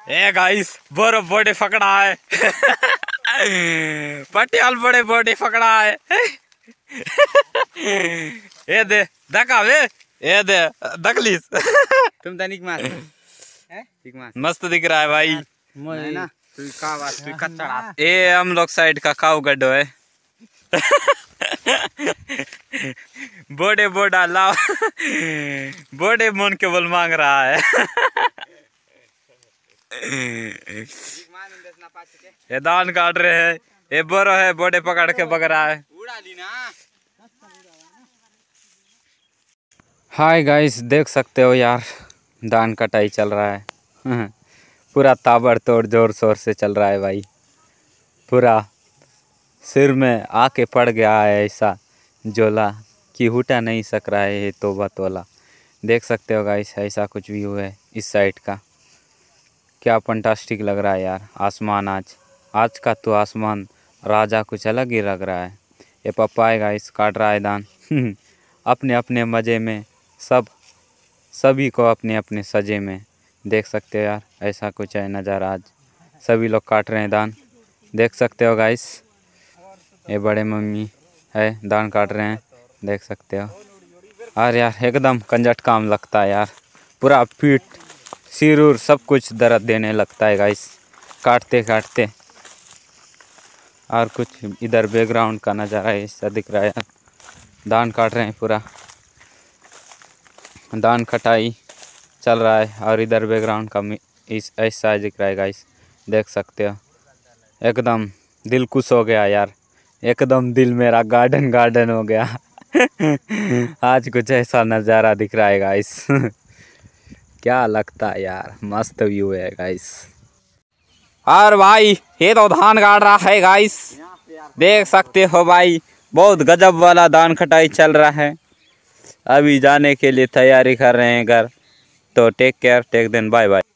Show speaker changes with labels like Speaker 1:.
Speaker 1: ए guys बड़े बड़े पकड़ा है। पटियाल बड़े बड़े पकड़ा है। ये दे धक्का वे ये दे दकलीस।
Speaker 2: तुम तनिक मार
Speaker 1: मस्त दिख रहा है भाई
Speaker 2: ना। तू का बात तू कचड़ा
Speaker 1: ये हम लोग साइड का काऊ गड्ढो है। बोडे बोडा लाओ। बोडे मोन के बोल मांग रहा है। ये दान काट रहे हैं। ये बोरो है बोडे पकड़ के बग रहा है। हाय गाइस देख सकते हो यार धान कटाई चल रहा है। पूरा ताबड़तोड़ जोर शोर से चल रहा है भाई। पूरा सिर में आके पड़ गया है ऐसा जोला कि उठा नहीं सक रहा है। ये तोबा तोला देख सकते हो गाइस ऐसा कुछ व्यू है इस साइड का। क्या फंटास्टिक लग रहा है यार आसमान। आज का तो आसमान राजा कुछ अलग ही लग रहा है। ये पप्पा है गाइस काट रहा है धान। अपने अपने मज़े में सभी को अपने अपने सजे में देख सकते हो यार ऐसा कुछ है नज़ारा। आज सभी लोग काट रहे हैं धान देख सकते हो गाइस। ये बड़े मम्मी है धान काट रहे हैं देख सकते हो। और यार एकदम कंजट काम लगता है यार। पूरा पीठ सिर उर सब कुछ दर्द देने लगता है गाइस काटते काटते। और कुछ इधर बैकग्राउंड का नज़ारा ऐसा दिख रहा है यार। धान काट रहे हैं पूरा धान कटाई चल रहा है। और इधर बैकग्राउंड का इस ऐसा दिख रहा है गाइस देख सकते हो। एकदम दिल खुश हो गया यार। एकदम दिल मेरा गार्डन गार्डन हो गया। आज कुछ ऐसा नज़ारा दिख रहा है गाइस। क्या लगता है यार मस्त व्यू है गाइस। और भाई ये तो धान काट रहा है गाइस देख सकते हो भाई। बहुत गजब वाला धान कटाई चल रहा है। अभी जाने के लिए तैयारी कर रहे हैं घर। तो take care take then bye bye.